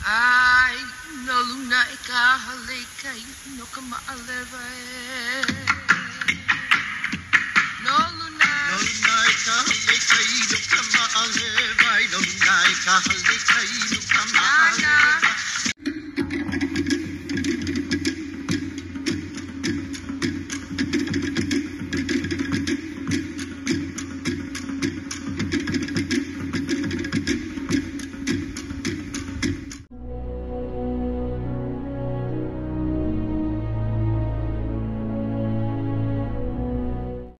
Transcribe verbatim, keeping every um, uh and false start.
Ai no luna e ka hale kai no ka ma'alewa e. No luna No luna e ka hale kai no ka ma'alewa no luna e ka hale kai